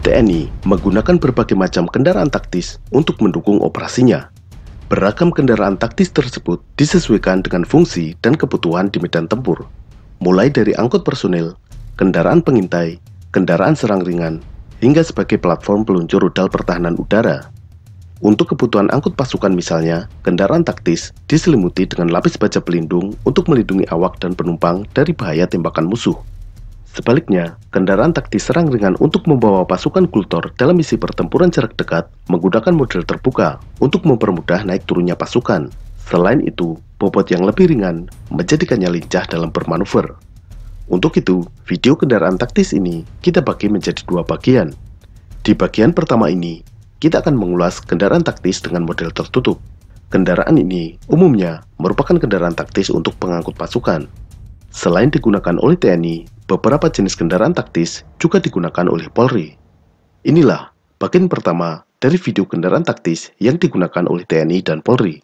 TNI menggunakan berbagai macam kendaraan taktis untuk mendukung operasinya. Beragam kendaraan taktis tersebut disesuaikan dengan fungsi dan kebutuhan di medan tempur, mulai dari angkut personil, kendaraan pengintai, kendaraan serang ringan, hingga sebagai platform peluncur rudal pertahanan udara. Untuk kebutuhan angkut pasukan misalnya, kendaraan taktis diselimuti dengan lapis baja pelindung untuk melindungi awak dan penumpang dari bahaya tembakan musuh. Sebaliknya, kendaraan taktis serang ringan untuk membawa pasukan kultur dalam misi pertempuran jarak dekat menggunakan model terbuka untuk mempermudah naik turunnya pasukan. Selain itu, bobot yang lebih ringan menjadikannya lincah dalam bermanuver. Untuk itu, video kendaraan taktis ini kita bagi menjadi dua bagian. Di bagian pertama ini, kita akan mengulas kendaraan taktis dengan model tertutup. Kendaraan ini umumnya merupakan kendaraan taktis untuk pengangkut pasukan. Selain digunakan oleh TNI, beberapa jenis kendaraan taktis juga digunakan oleh Polri. Inilah bagian pertama dari video kendaraan taktis yang digunakan oleh TNI dan Polri.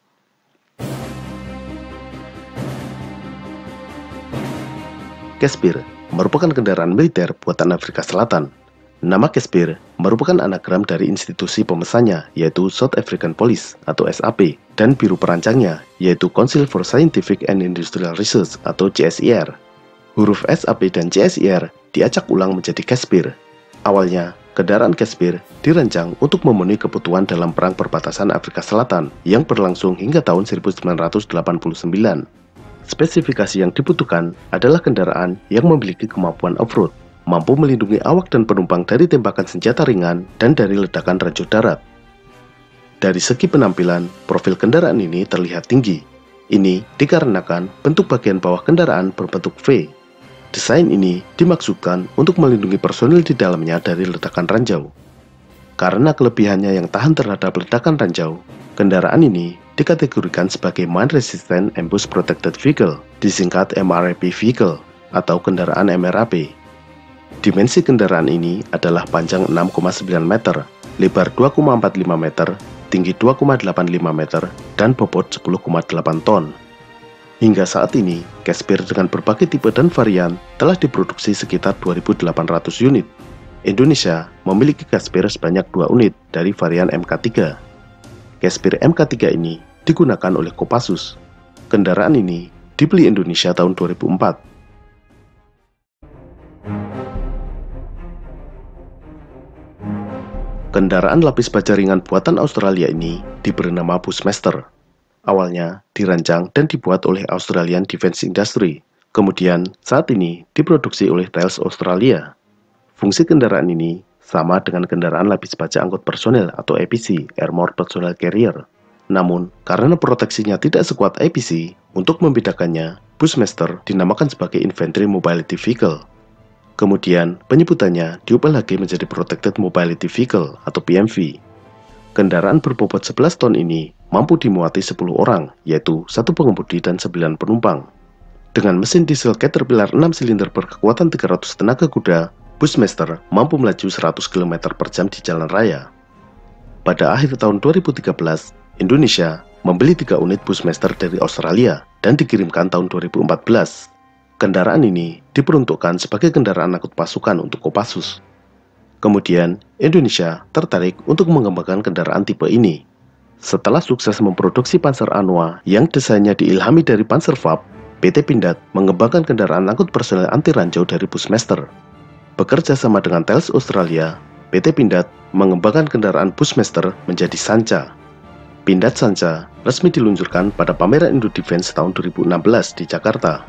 Casspir merupakan kendaraan militer buatan Afrika Selatan. Nama Casspir merupakan anagram dari institusi pemesannya, yaitu South African Police atau SAP, dan biru perancangnya, yaitu Council for Scientific and Industrial Research atau CSIR. Huruf SAP dan CSIR diacak ulang menjadi Casspir. Awalnya, kendaraan Casspir dirancang untuk memenuhi kebutuhan dalam Perang Perbatasan Afrika Selatan yang berlangsung hingga tahun 1989. Spesifikasi yang dibutuhkan adalah kendaraan yang memiliki kemampuan off-road, mampu melindungi awak dan penumpang dari tembakan senjata ringan dan dari ledakan ranjau darat. Dari segi penampilan, profil kendaraan ini terlihat tinggi. Ini dikarenakan bentuk bagian bawah kendaraan berbentuk V. Desain ini dimaksudkan untuk melindungi personil di dalamnya dari ledakan ranjau. Karena kelebihannya yang tahan terhadap ledakan ranjau, kendaraan ini dikategorikan sebagai Mine Resistant Ambush Protected Vehicle, disingkat MRAP Vehicle, atau kendaraan MRAP. Dimensi kendaraan ini adalah panjang 6,9 meter, lebar 2,45 meter, tinggi 2,85 meter, dan bobot 10,8 ton. Hingga saat ini, Casspir dengan berbagai tipe dan varian telah diproduksi sekitar 2.800 unit. Indonesia memiliki Casspir sebanyak 2 unit dari varian MK3. Casspir MK3 ini digunakan oleh Kopassus. Kendaraan ini dibeli Indonesia tahun 2004. Kendaraan lapis baja ringan buatan Australia ini diberi nama Bushmaster. Awalnya dirancang dan dibuat oleh Australian Defence Industry. Kemudian saat ini diproduksi oleh Thales Australia. Fungsi kendaraan ini sama dengan kendaraan lapis baja angkut personel atau APC, Armored Personnel Carrier. Namun, karena proteksinya tidak sekuat APC, untuk membedakannya, Bushmaster dinamakan sebagai Infantry Mobility Vehicle. Kemudian, penyebutannya diubah lagi menjadi Protected Mobility Vehicle atau PMV. Kendaraan berbobot 11 ton ini mampu dimuati 10 orang, yaitu 1 pengemudi dan 9 penumpang. Dengan mesin diesel Caterpillar 6 silinder berkekuatan 300 tenaga kuda, Bushmaster mampu melaju 100 km per jam di jalan raya. Pada akhir tahun 2013, Indonesia membeli 3 unit Bushmaster dari Australia dan dikirimkan tahun 2014. Kendaraan ini diperuntukkan sebagai kendaraan angkut pasukan untuk Kopassus. Kemudian, Indonesia tertarik untuk mengembangkan kendaraan tipe ini. Setelah sukses memproduksi Panzer Anoa yang desainnya diilhami dari Panzerfaust, PT Pindad mengembangkan kendaraan angkut personel anti ranjau dari Bushmaster. Bekerja sama dengan Thales Australia, PT Pindad mengembangkan kendaraan Bushmaster menjadi Sanca. Pindad Sanca resmi diluncurkan pada pameran Indo Defense tahun 2016 di Jakarta.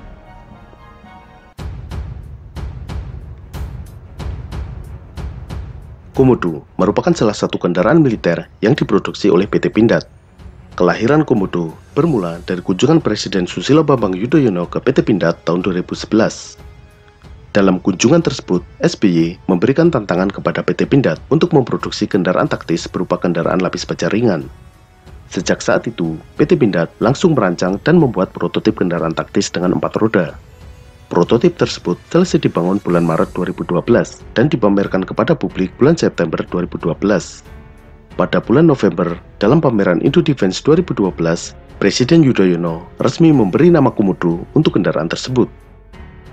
Komodo merupakan salah satu kendaraan militer yang diproduksi oleh PT Pindad. Kelahiran Komodo bermula dari kunjungan Presiden Susilo Bambang Yudhoyono ke PT Pindad tahun 2011. Dalam kunjungan tersebut, SBY memberikan tantangan kepada PT Pindad untuk memproduksi kendaraan taktis berupa kendaraan lapis baja ringan. Sejak saat itu, PT Pindad langsung merancang dan membuat prototip kendaraan taktis dengan 4 roda. Prototip tersebut selesai dibangun bulan Maret 2012 dan dipamerkan kepada publik bulan September 2012. Pada bulan November, dalam pameran Indo Defense 2012, Presiden Yudhoyono resmi memberi nama Komodo untuk kendaraan tersebut.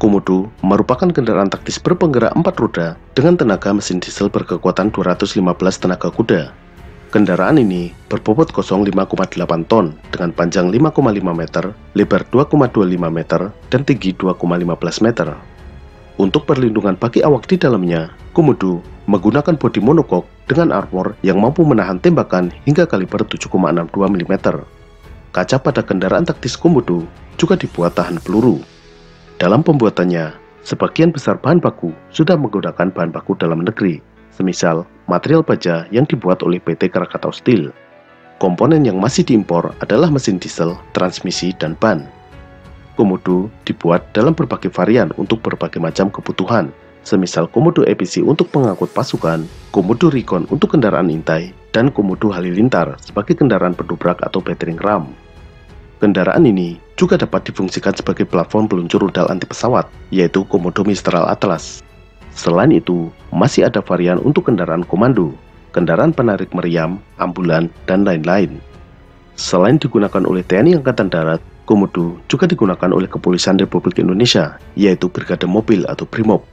Komodo merupakan kendaraan taktis berpenggerak 4 roda dengan tenaga mesin diesel berkekuatan 215 tenaga kuda. Kendaraan ini berbobot kosong 5,8 ton dengan panjang 5,5 meter, lebar 2,25 meter, dan tinggi 2,15 meter. Untuk perlindungan bagi awak di dalamnya, Komodo menggunakan bodi monokok dengan armor yang mampu menahan tembakan hingga kaliber 7,62 mm. Kaca pada kendaraan taktis Komodo juga dibuat tahan peluru. Dalam pembuatannya, sebagian besar bahan baku sudah menggunakan bahan baku dalam negeri, semisal material baja yang dibuat oleh PT Krakatau Steel. Komponen yang masih diimpor adalah mesin diesel, transmisi, dan ban. Komodo dibuat dalam berbagai varian untuk berbagai macam kebutuhan, semisal Komodo EPC untuk pengangkut pasukan, Komodo Recon untuk kendaraan intai, dan Komodo Halilintar sebagai kendaraan pendobrak atau battering ram. Kendaraan ini juga dapat difungsikan sebagai platform peluncur rudal anti pesawat, yaitu Komodo Mistral Atlas. Selain itu, masih ada varian untuk kendaraan komando, kendaraan penarik meriam, ambulan, dan lain-lain. Selain digunakan oleh TNI Angkatan Darat, Komodo juga digunakan oleh Kepolisian Republik Indonesia, yaitu Brigade Mobil atau Brimob.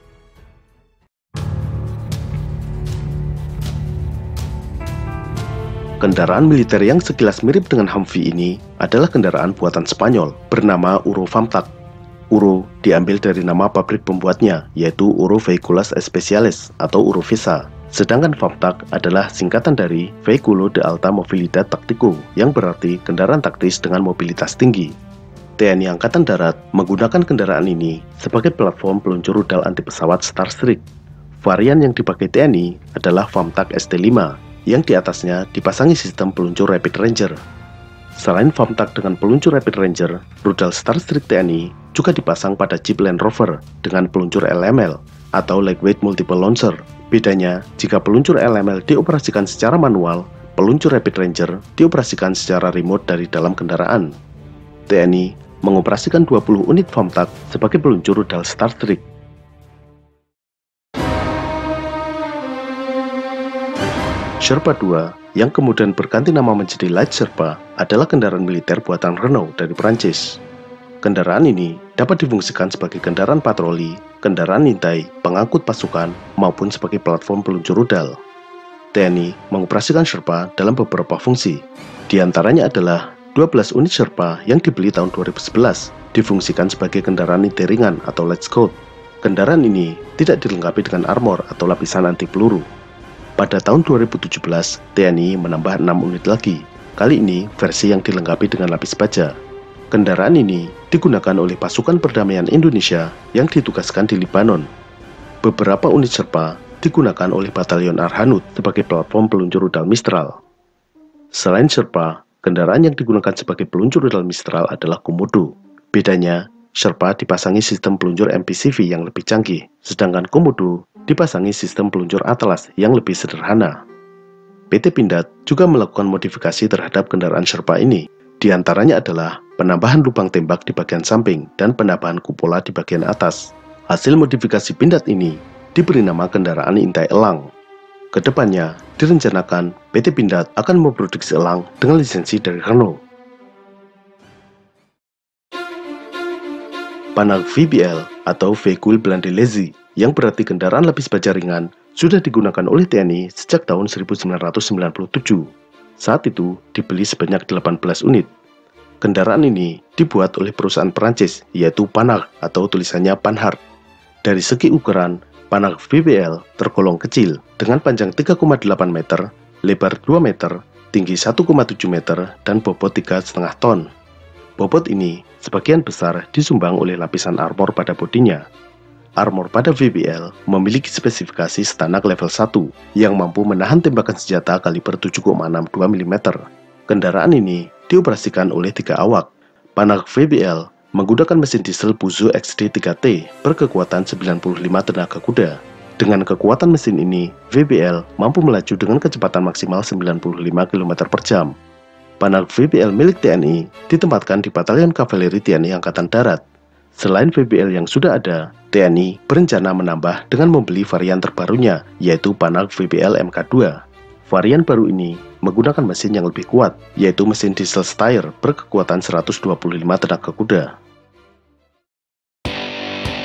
Kendaraan militer yang sekilas mirip dengan Humvee ini adalah kendaraan buatan Spanyol bernama Uro Famtac. Uro diambil dari nama pabrik pembuatnya, yaitu Uro Vehículos Especiales atau Uro VESA. Sedangkan Famtac adalah singkatan dari Vehículo de Alta Movilidad Táctico, yang berarti kendaraan taktis dengan mobilitas tinggi. TNI Angkatan Darat menggunakan kendaraan ini sebagai platform peluncur rudal anti pesawat Starstreak. Varian yang dipakai TNI adalah Famtac ST5, yang di atasnya dipasangi sistem peluncur Rapid Ranger. Selain Famtac dengan peluncur Rapid Ranger, rudal Starstreak TNI juga dipasang pada Jeep Land Rover dengan peluncur LML atau Lightweight Multiple Launcher. Bedanya, jika peluncur LML dioperasikan secara manual, peluncur Rapid Ranger dioperasikan secara remote dari dalam kendaraan. TNI mengoperasikan 20 unit Famtac sebagai peluncur rudal Starstreak. Sherpa 2, yang kemudian berganti nama menjadi Light Sherpa, adalah kendaraan militer buatan Renault dari Prancis. Kendaraan ini dapat difungsikan sebagai kendaraan patroli, kendaraan intai, pengangkut pasukan, maupun sebagai platform peluncur rudal. TNI mengoperasikan Sherpa dalam beberapa fungsi. Di antaranya adalah 12 unit Sherpa yang dibeli tahun 2011, difungsikan sebagai kendaraan intai ringan atau Light Scout. Kendaraan ini tidak dilengkapi dengan armor atau lapisan anti peluru. Pada tahun 2017, TNI menambah 6 unit lagi, kali ini versi yang dilengkapi dengan lapis baja. Kendaraan ini digunakan oleh pasukan perdamaian Indonesia yang ditugaskan di Lebanon. Beberapa unit Sherpa digunakan oleh Batalion Arhanud sebagai platform peluncur rudal Mistral. Selain Sherpa, kendaraan yang digunakan sebagai peluncur rudal Mistral adalah Komodo. Bedanya, Sherpa dipasangi sistem peluncur MPCV yang lebih canggih, sedangkan Komodo dipasangi sistem peluncur Atlas yang lebih sederhana. PT Pindad juga melakukan modifikasi terhadap kendaraan Sherpa ini. Di antaranya adalah penambahan lubang tembak di bagian samping dan penambahan kupola di bagian atas. Hasil modifikasi Pindad ini diberi nama kendaraan intai elang. Kedepannya, direncanakan PT Pindad akan memproduksi elang dengan lisensi dari Renault. Panhard VBL atau Véhicule Blindé Léger, yang berarti kendaraan lapis baja ringan, sudah digunakan oleh TNI sejak tahun 1997. Saat itu dibeli sebanyak 18 unit. Kendaraan ini dibuat oleh perusahaan Perancis, yaitu Panhard atau tulisannya Panhard. Dari segi ukuran, Panhard VBL tergolong kecil dengan panjang 3,8 meter, lebar 2 meter, tinggi 1,7 meter, dan bobot 3,5 ton. Bobot ini sebagian besar disumbang oleh lapisan armor pada bodinya. Armor pada VBL memiliki spesifikasi Stanak level 1 yang mampu menahan tembakan senjata kaliber 7,62 mm. Kendaraan ini dioperasikan oleh 3 awak. Panhard VBL menggunakan mesin diesel Peugeot XD3T berkekuatan 95 tenaga kuda. Dengan kekuatan mesin ini, VBL mampu melaju dengan kecepatan maksimal 95 km/jam. Panhard VBL milik TNI ditempatkan di Batalion Kavaleri TNI Angkatan Darat. Selain VBL yang sudah ada, TNI berencana menambah dengan membeli varian terbarunya, yaitu Panhard VBL MK2. Varian baru ini menggunakan mesin yang lebih kuat, yaitu mesin diesel Steyr berkekuatan 125 tenaga kuda.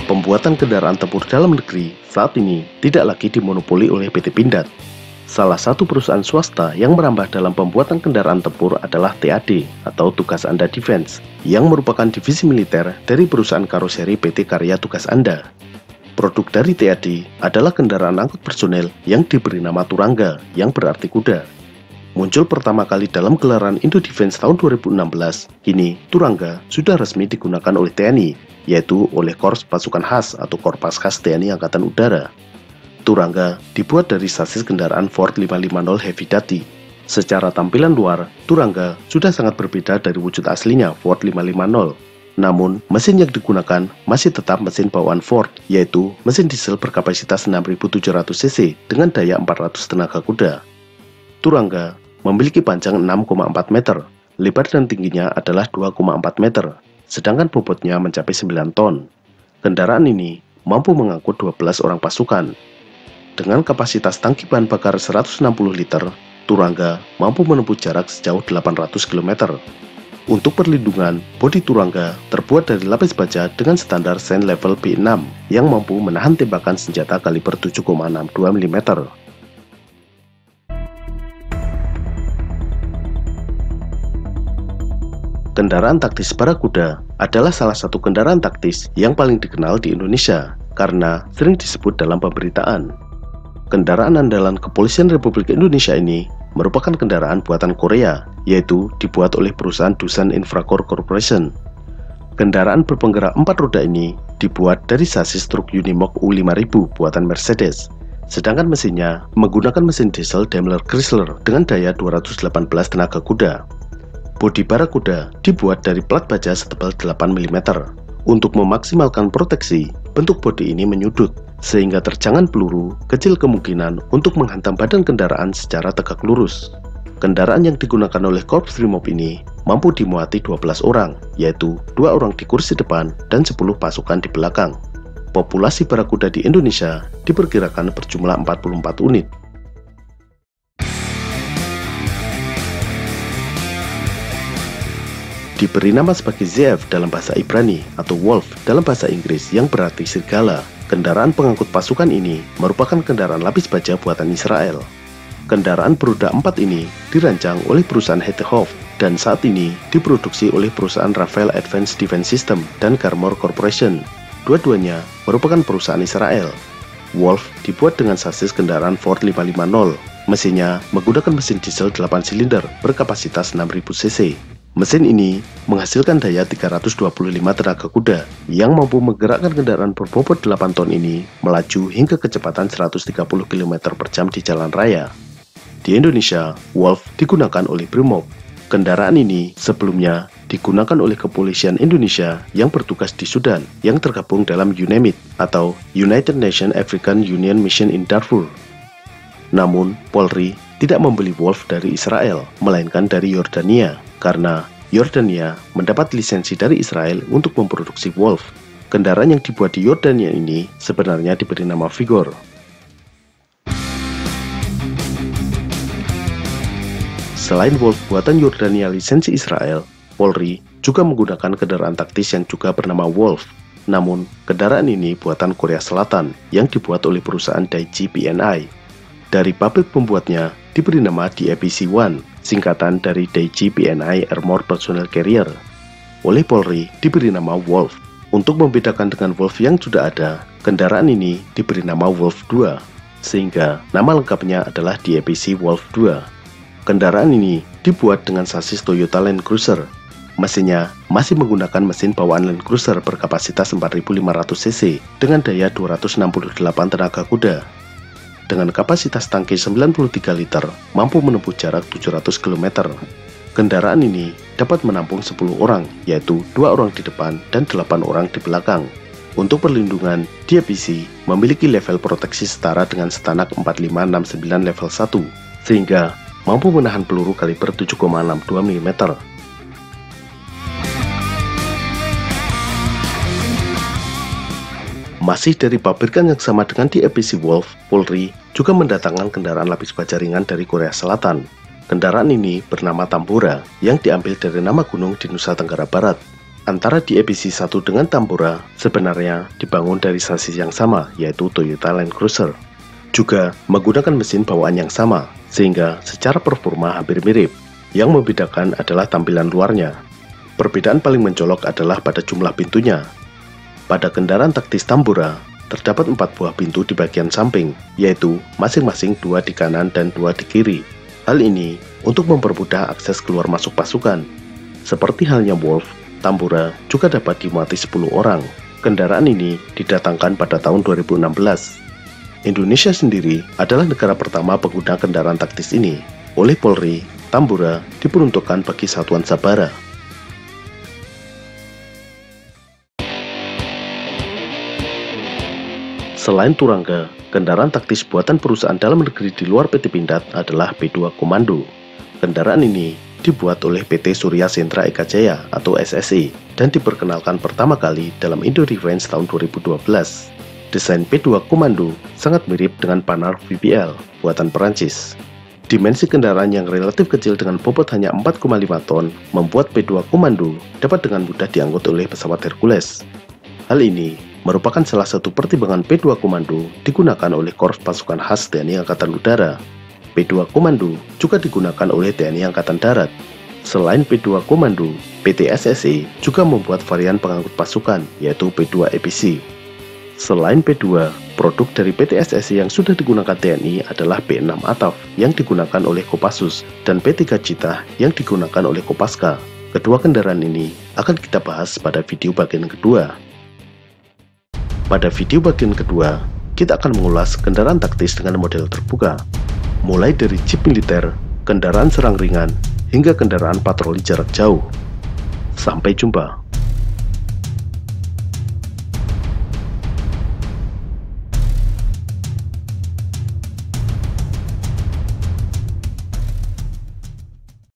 pembuatan kendaraan tempur dalam negeri saat ini tidak lagi dimonopoli oleh PT Pindad. Salah satu perusahaan swasta yang merambah dalam pembuatan kendaraan tempur adalah TAD atau Tugas Anda Defense, yang merupakan divisi militer dari perusahaan karoseri PT Karya Tugas Anda. Produk dari TAD adalah kendaraan angkut personel yang diberi nama Turangga, yang berarti kuda. Muncul pertama kali dalam gelaran Indo Defense tahun 2016, kini Turangga sudah resmi digunakan oleh TNI, yaitu oleh Korps Pasukan Khas atau Korpaskas TNI Angkatan Udara. Turangga dibuat dari sasis kendaraan Ford 550 Heavy Duty. Secara tampilan luar, Turangga sudah sangat berbeda dari wujud aslinya Ford 550. Namun, mesin yang digunakan masih tetap mesin bawaan Ford, yaitu mesin diesel berkapasitas 6.700 cc dengan daya 400 tenaga kuda. Turangga memiliki panjang 6,4 meter, lebar dan tingginya adalah 2,4 meter, sedangkan bobotnya mencapai 9 ton. Kendaraan ini mampu mengangkut 12 orang pasukan. Dengan kapasitas tangki bahan bakar 160 liter, Turangga mampu menempuh jarak sejauh 800 km. Untuk perlindungan, bodi Turangga terbuat dari lapis baja dengan standar SAN level B6 yang mampu menahan tembakan senjata kaliber 7,62 mm. Kendaraan taktis Barakuda adalah salah satu kendaraan taktis yang paling dikenal di Indonesia karena sering disebut dalam pemberitaan. Kendaraan andalan Kepolisian Republik Indonesia ini merupakan kendaraan buatan Korea, yaitu dibuat oleh perusahaan Doosan Infracore Corporation. Kendaraan berpenggerak 4 roda ini dibuat dari sasis truk Unimog U5000 buatan Mercedes, sedangkan mesinnya menggunakan mesin diesel Daimler Chrysler dengan daya 218 tenaga kuda. Bodi Barakuda dibuat dari plat baja setebal 8 mm. Untuk memaksimalkan proteksi, bentuk bodi ini menyudut, sehingga terjangan peluru kecil kemungkinan untuk menghantam badan kendaraan secara tegak lurus. Kendaraan yang digunakan oleh Korps Brimob ini mampu dimuati 12 orang, yaitu 2 orang di kursi depan dan 10 pasukan di belakang. Populasi Barakuda di Indonesia diperkirakan berjumlah 44 unit. Diberi nama sebagai ZF dalam bahasa Ibrani atau Wolf dalam bahasa Inggris yang berarti serigala, kendaraan pengangkut pasukan ini merupakan kendaraan lapis baja buatan Israel. Kendaraan beroda 4 ini dirancang oleh perusahaan Hettehoff dan saat ini diproduksi oleh perusahaan Rafael Advanced Defense System dan Garmor Corporation. Dua-duanya merupakan perusahaan Israel. Wolf dibuat dengan sasis kendaraan Ford 550. Mesinnya menggunakan mesin diesel 8 silinder berkapasitas 6.000 cc. Mesin ini menghasilkan daya 325 tenaga kuda yang mampu menggerakkan kendaraan berbobot 8 ton ini melaju hingga kecepatan 130 km per jam di jalan raya. Di Indonesia, Wolf digunakan oleh Brimob. Kendaraan ini sebelumnya digunakan oleh Kepolisian Indonesia yang bertugas di Sudan yang tergabung dalam UNAMID atau United Nations African Union Mission in Darfur. Namun, Polri tidak membeli Wolf dari Israel, melainkan dari Yordania, karena Yordania mendapat lisensi dari Israel untuk memproduksi Wolf. Kendaraan yang dibuat di Yordania ini sebenarnya diberi nama Vigor. Selain Wolf buatan Yordania lisensi Israel, Polri juga menggunakan kendaraan taktis yang juga bernama Wolf. Namun, kendaraan ini buatan Korea Selatan yang dibuat oleh perusahaan Daiji PNI. Dari pabrik pembuatnya diberi nama DAPC-1, singkatan dari Daiji PNI Armored Personnel Carrier. Oleh Polri diberi nama Wolf. Untuk membedakan dengan Wolf yang sudah ada, kendaraan ini diberi nama Wolf 2, sehingga nama lengkapnya adalah DAPC Wolf 2. Kendaraan ini dibuat dengan sasis Toyota Land Cruiser. Mesinnya masih menggunakan mesin bawaan Land Cruiser berkapasitas 4.500 cc dengan daya 268 tenaga kuda. Dengan kapasitas tangki 93 liter, mampu menempuh jarak 700 km. Kendaraan ini dapat menampung 10 orang, yaitu 2 orang di depan dan 8 orang di belakang. Untuk perlindungan, DAPC memiliki level proteksi setara dengan Stanak 4569 level 1, sehingga mampu menahan peluru kaliber 7,62 mm. Masih dari pabrikan yang sama dengan DAPC Wolf, Polri juga mendatangkan kendaraan lapis baja ringan dari Korea Selatan. Kendaraan ini bernama Tambora, yang diambil dari nama gunung di Nusa Tenggara Barat. antara di EPC 1 dengan Tambora sebenarnya dibangun dari sasis yang sama, yaitu Toyota Land Cruiser. Juga menggunakan mesin bawaan yang sama, sehingga secara performa hampir mirip. Yang membedakan adalah tampilan luarnya. Perbedaan paling mencolok adalah pada jumlah pintunya. Pada kendaraan taktis Tambora, terdapat 4 buah pintu di bagian samping, yaitu masing-masing 2 di kanan dan 2 di kiri. Hal ini untuk mempermudah akses keluar masuk pasukan. Seperti halnya Wolf, Tambora juga dapat dimuati 10 orang. Kendaraan ini didatangkan pada tahun 2016. Indonesia sendiri adalah negara pertama pengguna kendaraan taktis ini. Oleh Polri, Tambora diperuntukkan bagi Satuan Sabara. Selain Turangga, kendaraan taktis buatan perusahaan dalam negeri di luar PT Pindad adalah P2 Komando. Kendaraan ini dibuat oleh PT Surya Sentra Eka Jaya atau SSE dan diperkenalkan pertama kali dalam Indo Defense tahun 2012. Desain P2 Komando sangat mirip dengan Panhard VPL buatan Perancis. Dimensi kendaraan yang relatif kecil dengan bobot hanya 4,5 ton membuat P2 Komando dapat dengan mudah diangkut oleh pesawat Hercules. Hal ini merupakan salah satu pertimbangan P2 Komando digunakan oleh Korps Pasukan Khas TNI Angkatan Udara. P2 Komando juga digunakan oleh TNI Angkatan Darat. Selain P2 Komando, PT SSE juga membuat varian pengangkut pasukan, yaitu P2 EPC. Selain P2, produk dari PT SSE yang sudah digunakan TNI adalah P6 Ataf yang digunakan oleh Kopassus dan P3 Citah yang digunakan oleh Kopaska. Kedua kendaraan ini akan kita bahas pada video bagian kedua. Pada video bagian kedua, kita akan mengulas kendaraan taktis dengan model terbuka, mulai dari jeep militer, kendaraan serang ringan, hingga kendaraan patroli jarak jauh. Sampai jumpa.